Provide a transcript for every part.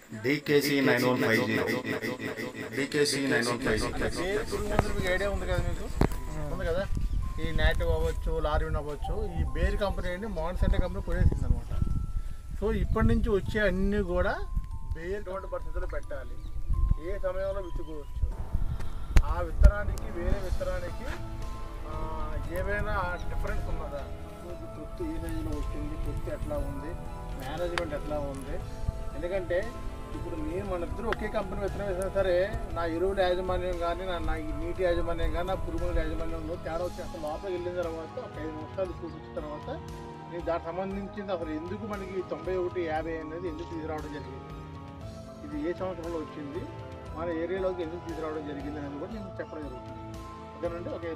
DKC 9150 DKC 9150 మీకు idea ఉంది కదా, మీకు ఉంది కదా. ఈ నాటివ్ అవ్వచ్చు, లార్విన్ అవ్వచ్చు, ఈ బేర్ కంపెనీ మాన్సెంటా కంపెనీ కొనేసింది అనమాట. సో ఇప్పటి నుంచి వచ్చే అన్నీ కూడా బేర్ ఎటువంటి పరిస్థితుల్లో పెట్టాలి, ఏ సమయంలో విత్తుకోవచ్చు, ఆ విత్తనానికి వేరే విత్తనానికి ఏమైనా డిఫరెన్స్ ఉన్నదా, తొత్తు ఏ సైజులో వచ్చింది, తొత్తు ఎట్లా ఉంది, మేనేజ్మెంట్ ఎట్లా ఉంది. ఎందుకంటే ఇప్పుడు నేను మన ఇద్దరు ఒకే కంపెనీ విత్తనం వేసినా సరే నా ఎరువుల యాజమాన్యం కానీ నా నీటి యాజమాన్యం కానీ నా పురుగుల యాజమాన్యంలో తేడా వచ్చి అసలు లోపలికి వెళ్ళిన తర్వాత ఒక 5 నిమిషాలు చూపించిన తర్వాత నేను దానికి సంబంధించింది అసలు ఎందుకు మనకి 9150 అనేది ఎందుకు తీసుకురావడం జరిగింది, ఇది ఏ సంవత్సరంలో వచ్చింది, మన ఏరియాలోకి ఎందుకు తీసుకురావడం జరిగింది అనేది కూడా నేను చెప్పడం జరుగుతుంది. ఓకేనండి. ఓకే.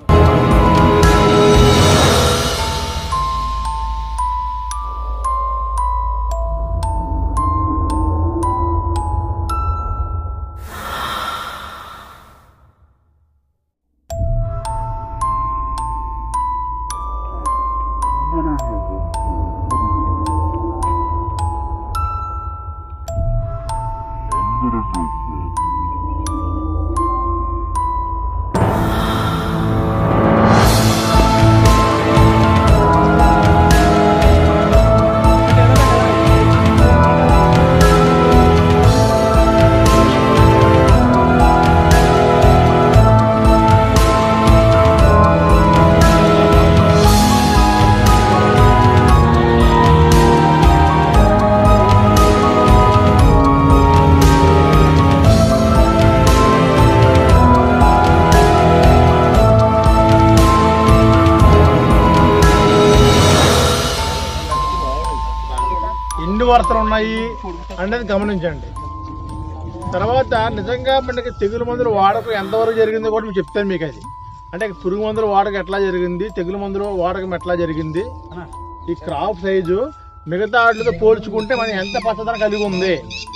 ఎన్ని వరుసలు ఉన్నాయి అనేది గమనించండి. తర్వాత నిజంగా మనకి తెగులు మందులు వాడకం ఎంతవరకు జరిగిందో కూడా మీకు చెప్తాను మీకు. అది అంటే పురుగు మందులు వాడకం ఎట్లా జరిగింది, తెగులు మందులు వాడకం ఎట్లా జరిగింది, ఈ క్రాప్ సైజు మిగతా వాటితో పోల్చుకుంటే మనం ఎంత పచ్చదనం కలిగి ఉంది,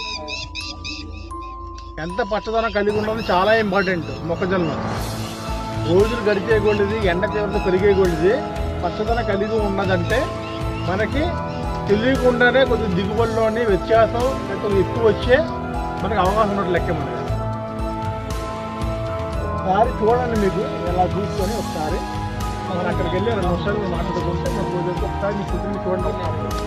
ఎంత పచ్చదనం కలిగి ఉన్నది చాలా ఇంపార్టెంట్. మొక్కజొన్న రోజులు గడిచే కొద్దిది, ఎండ తీవ్రత పెరిగే కొద్దిది పచ్చదనం కలిగి ఉన్నదంటే మనకి తెలియకుండానే కొద్దిగా దిగుబడిలోని వ్యత్యాసం కొద్దిగా ఎక్కువ వచ్చే మనకు అవకాశం ఉన్నట్టు లెక్క. మనకి ఒకసారి చూడండి, మీకు ఎలా చూసుకొని ఒకసారి మనం అక్కడికి వెళ్ళి 2 నిమిషాలు మాట్లాడుకుంటే మన రోజులకి ఒకసారి మీ స్థితిని చూడండి.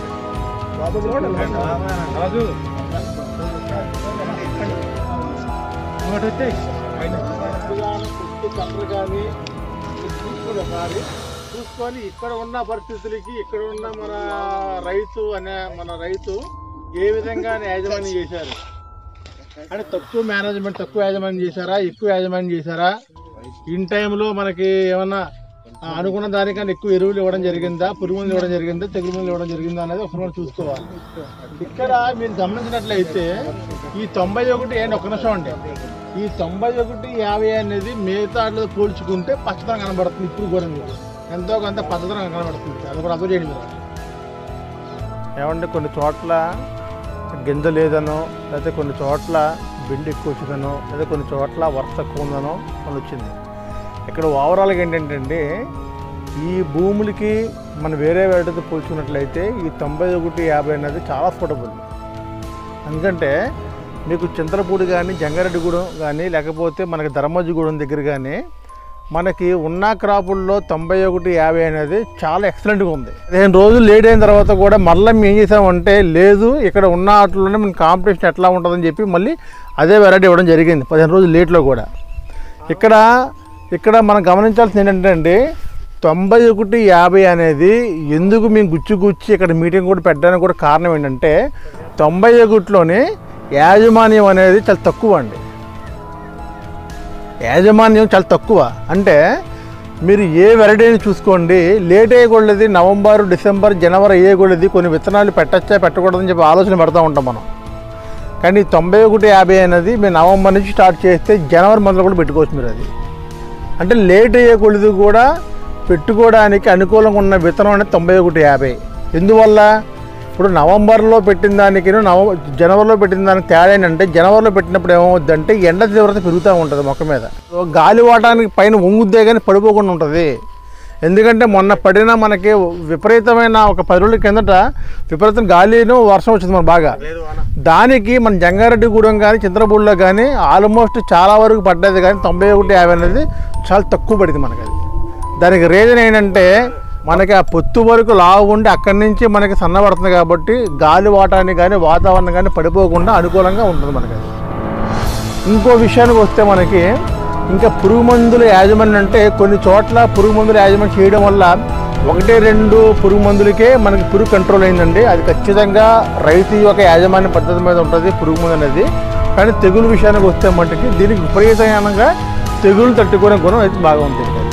కలర్ కానీ చూసుకుని ఒకసారి చూసుకొని ఇక్కడ ఉన్న పరిస్థితులకి ఇక్కడ ఉన్న మన రైతు ఏ విధంగా యాజమాన్యం చేశారు అంటే తక్కువ మేనేజ్మెంట్, తక్కువ యాజమాన్యం చేశారా, ఎక్కువ యాజమాన్యం చేశారా, ఇన్ టైంలో మనకి ఏమన్నా అనుకున్న దానికన్నా ఎక్కువ ఎరువులు ఇవ్వడం జరిగిందా, పురుగు మందులు ఇవ్వడం జరిగిందా, తెగులు మందులు ఇవ్వడం జరిగిందా అనేది ఒకసారి మనం చూసుకోవాలి. ఇక్కడ మీరు గమనించినట్లయితే ఈ 91 ఒక్క నిమిషం అండి, ఈ 9150 అనేది మిగతా పోల్చుకుంటే పచ్చదనం కనబడుతుంది. ఇప్పుడు కూడా మీకు ఎంతో కొంత పచ్చదనం కనబడుతుంది. అది కూడా అర్థం చేయండి మీరు. ఏమంటే కొన్ని చోట్ల గింజ లేదనో, లేకపోతే కొన్ని చోట్ల బెండు ఎక్కువ వచ్చిందనో, లేదా కొన్ని చోట్ల వర్ష తక్కువ ఉందనో అని వచ్చింది. ఇక్కడ ఓవరాల్గా ఏంటంటే ఈ భూములకి మనం వేరే వాటితో పోల్చుకున్నట్లయితే ఈ 9150 అనేది చాలా సూటబుల్. ఎందుకంటే మీకు చింతలపూడి కానీ, జంగారెడ్డిగూడెం కానీ, లేకపోతే మనకి ధర్మజిగూడెం దగ్గర కానీ మనకి ఉన్న క్రాపుల్లో 9150 అనేది చాలా ఎక్సలెంట్గా ఉంది. 15 రోజులు లేట్ అయిన తర్వాత కూడా మళ్ళీ మేము ఏం చేసామంటే లేదు ఇక్కడ ఉన్న వాటిలోనే మన కాంపిటీషన్ ఎట్లా ఉంటుందని చెప్పి మళ్ళీ అదే వెరైటీ ఇవ్వడం జరిగింది 15 రోజులు లేట్లో కూడా. ఇక్కడ మనం గమనించాల్సింది ఏంటంటే అండి 9150 అనేది ఎందుకు మేము గుచ్చి ఇక్కడ మీటింగ్ కూడా పెట్టడానికి కూడా కారణం ఏంటంటే 91లోని యాజమాన్యం అనేది చాలా తక్కువ అండి. యాజమాన్యం చాలా తక్కువ అంటే మీరు ఏ వెరైటీని చూసుకోండి, లేట్ అయ్యకూడదు, నవంబర్, డిసెంబర్, జనవరి అయ్యకూడదు, కొన్ని విత్తనాలు పెట్టచ్చా పెట్టకూడదని చెప్పి ఆలోచన పెడతా ఉంటాం మనం. కానీ 9150 అనేది మీరు నవంబర్ నుంచి స్టార్ట్ చేస్తే జనవరి మంత్లో కూడా పెట్టుకోవచ్చు మీరు. అది అంటే లేట్ అయ్యకూడదు కూడా పెట్టుకోవడానికి అనుకూలంగా ఉన్న విత్తనం అనేది 9150. ఎందువల్ల ఇప్పుడు నవంబర్లో పెట్టిన దానికి జనవరిలో పెట్టిన దానికి తేడా ఏంటంటే జనవరిలో పెట్టినప్పుడు ఏమవుద్దంటే ఎండ తీవ్రత పెరుగుతూ ఉంటుంది మొక్క మీద, గాలి వాటానికి పైన వంగుద్దే కానీ పడిపోకుండా ఉంటుంది. ఎందుకంటే మొన్న పడిన మనకి విపరీతమైన ఒక 10 రోజుల కిందట విపరీతం గాలిను వర్షం వచ్చింది మన బాగా. దానికి మన జంగారెడ్డిగూడెం కానీ చింతలపూడిలో కానీ ఆల్మోస్ట్ చాలా వరకు పడ్డది, కానీ 91-50 అనేది చాలా తక్కువ పడింది మనకి. అది దానికి రీజన్ ఏంటంటే మనకి ఆ పొత్తు వరకు లావు ఉండి అక్కడి నుంచి మనకి సన్నబడుతుంది కాబట్టి గాలి వాటాన్ని కానీ వాతావరణం కానీ పడిపోకుండా అనుకూలంగా ఉంటుంది మనకి. అది ఇంకో విషయానికి వస్తే మనకి ఇంకా పురుగు మందుల యాజమాన్యం అంటే కొన్ని చోట్ల పురుగు మందుల యాజమాన్యం చేయడం వల్ల 1-2 పురుగు మందులకే మనకి పురుగు కంట్రోల్ అయిందండి. అది ఖచ్చితంగా రైతు యొక్క యాజమాన్య పద్ధతి మీద ఉంటుంది పురుగు మందు అనేది. కానీ తెగులు విషయానికి వస్తే మటుకి దీనికి విపరీతంగా తెగులు తట్టుకునే గుణం అయితే బాగా ఉంటుంది.